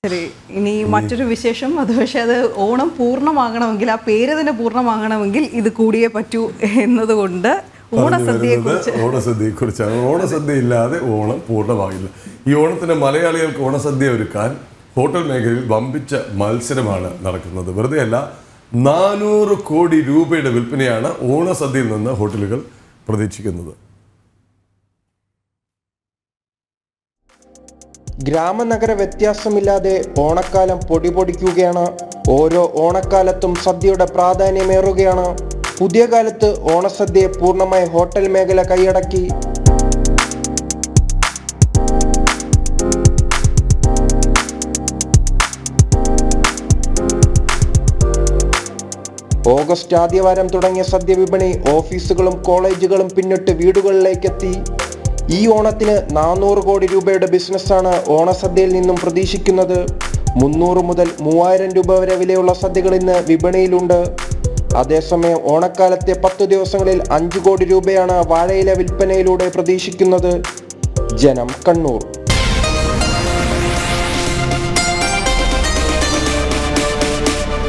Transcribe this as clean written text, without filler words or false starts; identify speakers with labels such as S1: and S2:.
S1: ശരി, ഇനി മറ്റൊരു വിശേഷം. അത് പക്ഷേ അത് ഓണം പൂർണ്ണമാകണമെങ്കിൽ, ആ പേര് തന്നെ പൂർണ്ണമാകണമെങ്കിൽ ഇത് കൂടിയേ പറ്റൂ എന്നതുകൊണ്ട്
S2: ഓണസദ്യയെക്കുറിച്ചാണ്. ഓണസദ്യ ഇല്ലാതെ ഓണം പൂർണ്ണമാകില്ല. ഈ ഓണത്തിന് മലയാളികൾക്ക് ഓണസദ്യ ഒരുക്കാൻ ഹോട്ടൽ മേഖലയിൽ വമ്പിച്ച മത്സരമാണ് നടക്കുന്നത്. വെറുതെയല്ല, 400 കോടി രൂപയുടെ വിൽപ്പനയാണ് ഓണസദ്യയിൽ നിന്ന് ഹോട്ടലുകൾ പ്രതീക്ഷിക്കുന്നത്.
S3: ഗ്രാമനഗര വ്യത്യാസമില്ലാതെ ഓണക്കാലം പൊടിപൊടിക്കുകയാണ്. ഓരോ ഓണക്കാലത്തും സദ്യയുടെ പ്രാധാന്യമേറുകയാണ്. പുതിയ കാലത്ത് ഓണസദ്യയെ പൂർണ്ണമായി ഹോട്ടൽ മേഖല കൈയടക്കി. ഓഗസ്റ്റ് ആദ്യവാരം തുടങ്ങിയ സദ്യ വിപണി ഓഫീസുകളും കോളേജുകളും പിന്നിട്ട് വീടുകളിലേക്കെത്തി. ഈ ഓണത്തിന് 400 കോടി രൂപയുടെ ബിസിനസ്സാണ് ഓണസദ്യയിൽ നിന്നും പ്രതീക്ഷിക്കുന്നത്. 300 മുതൽ 3000 രൂപ വരെ വിലയുള്ള സദ്യകൾ ഇന്ന് വിപണിയിലുണ്ട്. അതേസമയം ഓണക്കാലത്തെ 10 ദിവസങ്ങളിൽ 5 കോടി രൂപയാണ് വാഴയില വിൽപ്പനയിലൂടെ പ്രതീക്ഷിക്കുന്നത്. ജനം, കണ്ണൂർ.